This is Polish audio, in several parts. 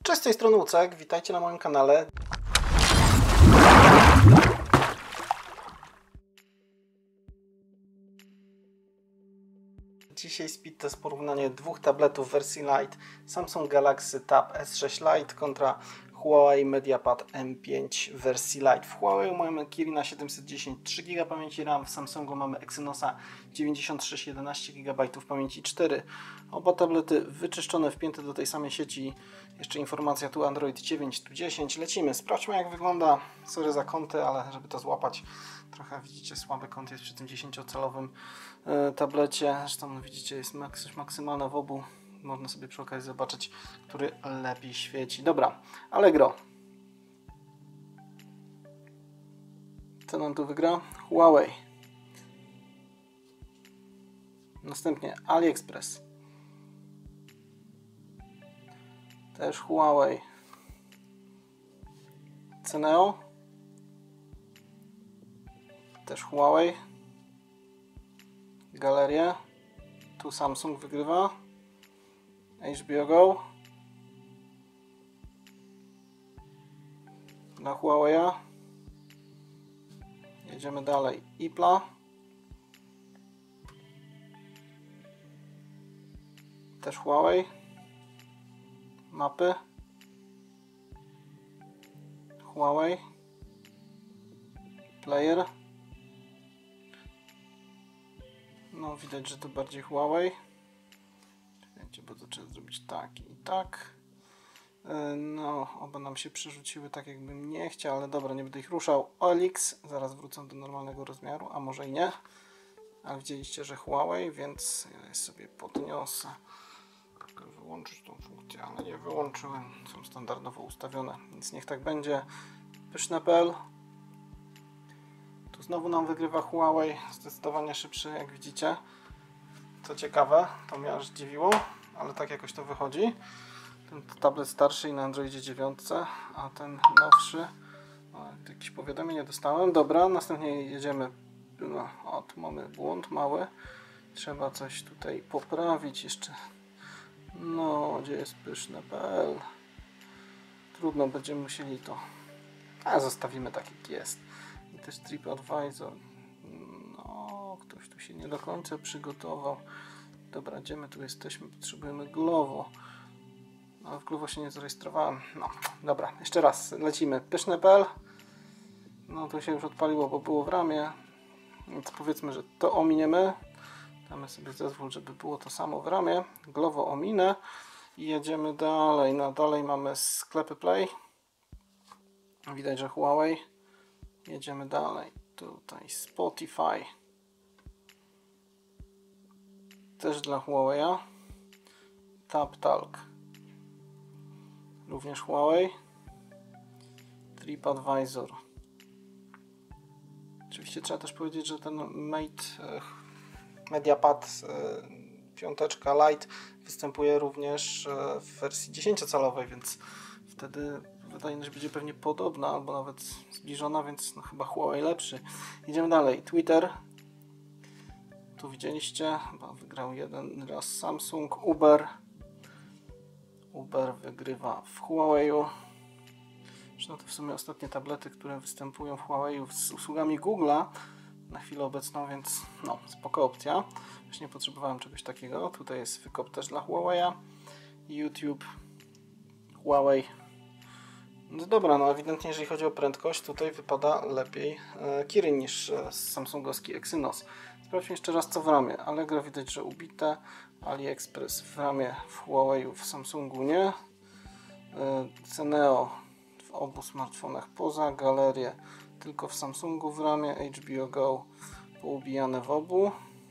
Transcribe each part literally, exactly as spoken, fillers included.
Cześć, z tej strony Łucek, witajcie na moim kanale. Dzisiaj speed test porównanie dwóch tabletów w wersji Lite. Samsung Galaxy Tab S sześć Lite kontra Huawei MediaPad M pięć w wersji Lite. W Huawei mamy Kirina siedemset dziesięć trzy giga pamięci RAM, w Samsungu mamy Exynosa dziewięćdziesiąt sześć jedenaście giga pamięci cztery. Oba tablety wyczyszczone, wpięte do tej samej sieci. Jeszcze informacja, tu Android dziewięć, tu dziesięć. Lecimy, sprawdźmy jak wygląda. Sorry za kąty, ale żeby to złapać, trochę widzicie słaby kąt jest przy tym dziesięciocalowym tablecie. Zresztą widzicie, jest maks maksymalna w obu. Można sobie przy okazji zobaczyć, który lepiej świeci. Dobra, Allegro. Co nam tu wygra? Huawei. Następnie AliExpress. Też Huawei. Ceneo. Też Huawei. Galerie. Tu Samsung wygrywa. H B O Go. Na Huawei'a. Jedziemy dalej. Ipla. Też Huawei. Mapy. Huawei. Player. No widać, że to bardziej Huawei. Czekajcie, bo to trzeba zrobić tak i tak. No, oba nam się przerzuciły tak jakbym nie chciał, ale dobra, nie będę ich ruszał. O L X, zaraz wrócą do normalnego rozmiaru, a może i nie. Ale widzieliście, że Huawei, więc ja je sobie podniosę. Wyłączyć tą funkcję, ale nie wyłączyłem. Są standardowo ustawione, więc niech tak będzie. Pyszne kropka p l. Tu znowu nam wygrywa Huawei, zdecydowanie szybszy, jak widzicie. Co ciekawe, to mnie aż zdziwiło, ale tak jakoś to wychodzi. Ten tablet starszy i na Androidzie dziewięć, a ten nowszy, o, jakieś powiadomienie dostałem. Dobra, następnie jedziemy. No, o, tu mamy błąd mały. Trzeba coś tutaj poprawić jeszcze. No, gdzie jest pyszne kropka p l? Trudno, będziemy musieli to. A zostawimy tak jak jest. I też TripAdvisor. No, ktoś tu się nie do końca przygotował. Dobra, gdzie my tu jesteśmy? Potrzebujemy Glovo. No, w Glovo się nie zarejestrowałem. No, dobra, jeszcze raz lecimy. Pyszne kropka p l. No, to się już odpaliło, bo było w ramie. Więc powiedzmy, że to ominiemy. Damy sobie zezwól, żeby było to samo w ramie. Glovo ominę. I jedziemy dalej. No, dalej mamy sklepy Play. Widać, że Huawei. Jedziemy dalej. Tutaj Spotify. Też dla Huawei'a. TapTalk. Również Huawei. TripAdvisor. Oczywiście trzeba też powiedzieć, że ten Mate MediaPad piąteczka Lite występuje również w wersji dziesięciocalowej, więc wtedy wydaje mi się, że będzie pewnie podobna albo nawet zbliżona, więc no chyba Huawei lepszy. Idziemy dalej. Twitter. Tu widzieliście, chyba wygrał jeden raz Samsung. Uber. Uber wygrywa w Huawei'u. Zresztą to w sumie ostatnie tablety, które występują w Huawei'u z usługami Google'a na chwilę obecną, więc no, spoko opcja. Właśnie potrzebowałem czegoś takiego. Tutaj jest wykop też dla Huawei'a. YouTube. Huawei. No dobra, no ewidentnie jeżeli chodzi o prędkość, tutaj wypada lepiej e, Kirin niż e, samsungowski Exynos. Sprawdźmy jeszcze raz co w ramie. Allegro widać, że ubite. AliExpress w ramie, w Huawei, w Samsungu nie. E, Ceneo w obu smartfonach poza. Galerie tylko w Samsungu w ramie. H B O Go poubijane w obu.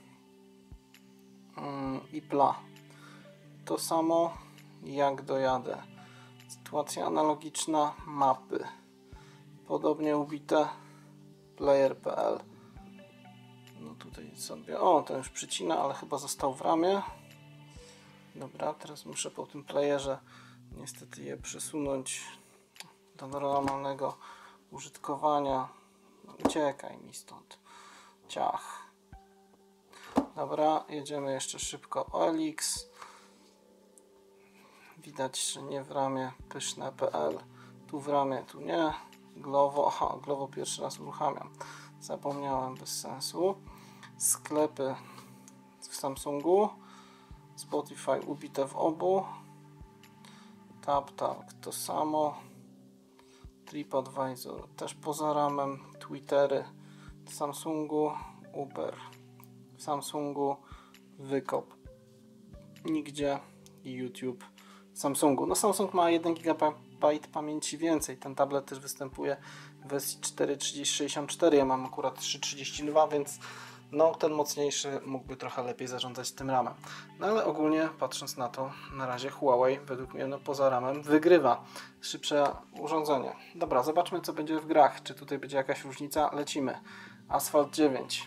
Mm, Ipla to samo. Jak dojadę. Sytuacja analogiczna, mapy. Podobnie ubite. Player kropka p l. No tutaj sobie. O, ten już przycina, ale chyba został w ramie. Dobra, teraz muszę po tym playerze niestety je przesunąć do normalnego użytkowania. No, uciekaj mi stąd. Ciach. Dobra, jedziemy jeszcze szybko. O L X. Widać, że nie w ramie pyszne.pl. Tu w ramie, tu nie. Glovo, aha, Glovo pierwszy raz uruchamiam. Zapomniałem, bez sensu. Sklepy w Samsungu. Spotify ubite w obu. TapTalk to samo. TripAdvisor też poza ramem. Twittery w Samsungu. Uber w Samsungu. Wykop nigdzie. I YouTube w Samsungu. No Samsung ma jeden gigabajt pamięci więcej. Ten tablet też występuje w wersji cztery trzydzieści sześćdziesiąt cztery. Ja mam akurat trzy trzydzieści dwa, więc no ten mocniejszy mógłby trochę lepiej zarządzać tym ramem. No ale ogólnie patrząc na to, na razie Huawei według mnie no, poza ramem wygrywa. Szybsze urządzenie. Dobra, zobaczmy co będzie w grach. Czy tutaj będzie jakaś różnica? Lecimy. Asphalt dziewięć.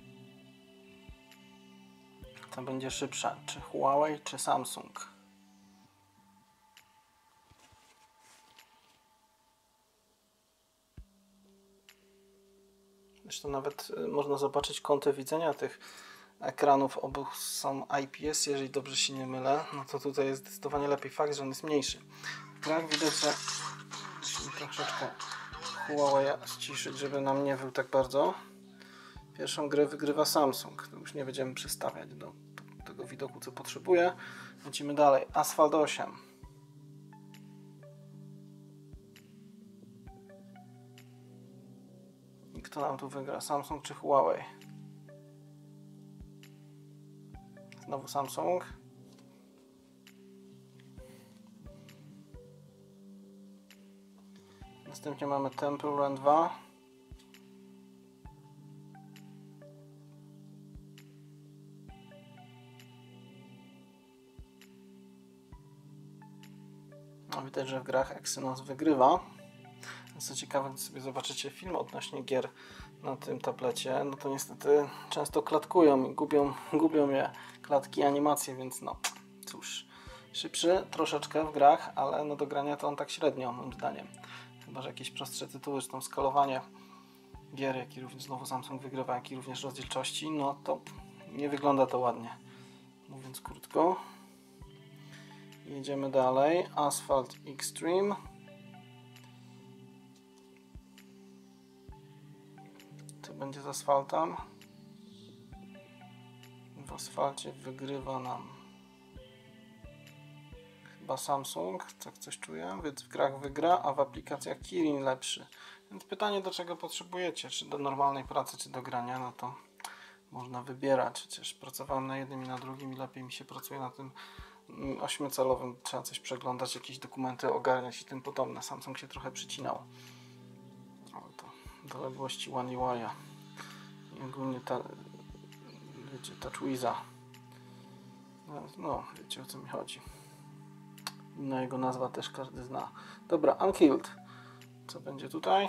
To będzie szybsze. Czy Huawei, czy Samsung? Zresztą nawet można zobaczyć kąty widzenia tych ekranów. Obu są I P S, jeżeli dobrze się nie mylę. No to tutaj jest zdecydowanie lepiej. Fakt, że on jest mniejszy. W grach widać, że musimy troszeczkę Huawei ściszyć, żeby nam nie wył tak bardzo. Pierwszą grę wygrywa Samsung. To już nie będziemy przestawiać do tego widoku, co potrzebuje. Lecimy dalej. Asphalt osiem. I kto nam tu wygra? Samsung czy Huawei? Znowu Samsung. Następnie mamy Temple Run dwa. No, widać, że w grach Exynos wygrywa. Co ciekawe, gdy sobie zobaczycie film odnośnie gier na tym tablecie, no to niestety często klatkują i gubią, gubią je klatki, animacje, więc no cóż, szybszy troszeczkę w grach, ale no do grania to on tak średnio moim zdaniem. Chyba że jakieś prostsze tytuły, czy tam skalowanie gier, jak i również znowu Samsung wygrywa, jak i również rozdzielczości, no to nie wygląda to ładnie, mówiąc krótko. Jedziemy dalej. Asphalt Extreme. To będzie z asfaltem. W asfalcie wygrywa nam chyba Samsung, tak coś czuję, więc w grach wygra, a w aplikacjach Kirin lepszy. Więc pytanie, do czego potrzebujecie, czy do normalnej pracy, czy do grania, no to można wybierać. Przecież pracowałem na jednym i na drugim i lepiej mi się pracuje na tym ośmiocalowym. Trzeba coś przeglądać, jakieś dokumenty ogarniać i tym podobne. Samsung się trochę przycinał. Ale to doległości One U I a. I ogólnie ta, wiecie, TouchWiza. No, no, wiecie o co mi chodzi. No jego nazwa też każdy zna. Dobra, Unkilled. Co będzie tutaj?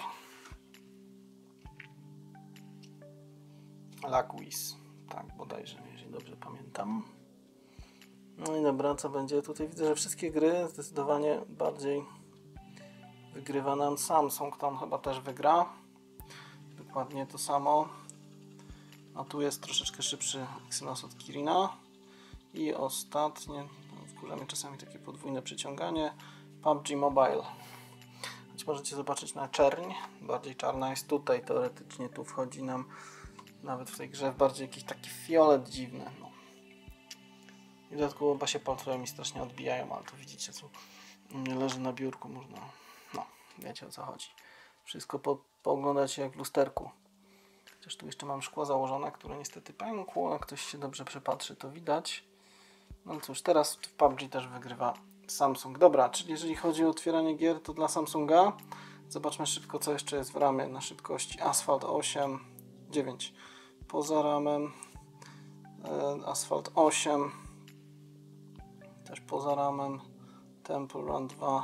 Lakwiz. Tak, bodajże, jeżeli dobrze pamiętam. No i dobra, co będzie tutaj? Widzę, że wszystkie gry zdecydowanie bardziej wygrywa nam Samsung. Tam chyba też wygra. Dokładnie to samo. A tu jest troszeczkę szybszy Exynos od Kirina. I ostatnie, no, wkurza mnie czasami takie podwójne przyciąganie, P U B G Mobile. Choć możecie zobaczyć na czerń, bardziej czarna jest tutaj, teoretycznie tu wchodzi nam nawet w tej grze bardziej jakiś taki fiolet dziwny. No. I w dodatku oba się palcami strasznie odbijają, ale to widzicie, co leży na biurku, można, no wiecie o co chodzi. Wszystko po, pooglądać jak w lusterku. Chociaż tu jeszcze mam szkło założone, które niestety pękło, jak ktoś się dobrze przypatrzy, to widać. No cóż, teraz w P U B G też wygrywa Samsung. Dobra, czyli jeżeli chodzi o otwieranie gier, to dla Samsunga. Zobaczmy szybko, co jeszcze jest w ramie na szybkości. Asphalt osiem, dziewięć poza ramem. Asphalt osiem też poza ramem. Temple Run dwa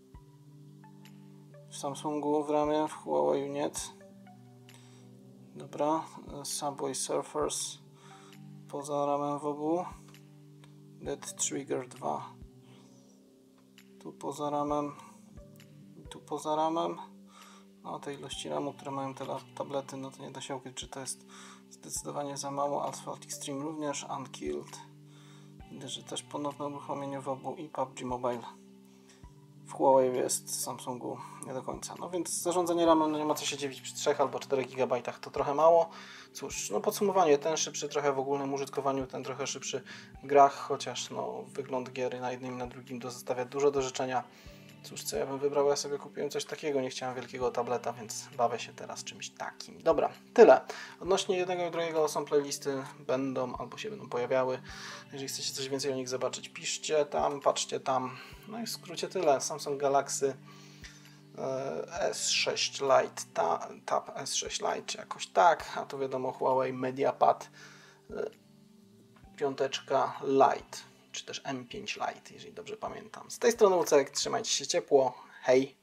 w Samsungu w ramie, w Huawei nie. Dobra, Subway Surfers poza ramem w obu. Dead Trigger dwa tu poza ramem, tu poza ramem. No tej ilości ramu, które mają te tablety, no to nie da się ukryć, czy to jest zdecydowanie za mało. Asphalt Extreme również, Unkilled Widzę, że też ponowne uruchomienie w obu i P U B G Mobile. W Huawei jest, w Samsungu nie do końca. No więc zarządzanie ramem, no nie ma co się dziwić, przy trzech albo czterech gigabajtach to trochę mało. Cóż, no podsumowanie, ten szybszy trochę w ogólnym użytkowaniu, ten trochę szybszy w grach, chociaż no wygląd gier na jednym i na drugim zostawia dużo do życzenia. Cóż, co ja bym wybrał? Ja sobie kupiłem coś takiego, nie chciałem wielkiego tableta, więc bawię się teraz czymś takim. Dobra, tyle. Odnośnie jednego i drugiego są playlisty, będą albo się będą pojawiały. Jeżeli chcecie coś więcej o nich zobaczyć, piszcie tam, patrzcie tam. No i w skrócie tyle. Samsung Galaxy S sześć Lite, ta, Tab S sześć Lite, czy jakoś tak, a tu wiadomo Huawei Mediapad piąteczka Lite, czy też M pięć Lite, jeżeli dobrze pamiętam. Z tej strony Łucek, trzymajcie się ciepło, hej!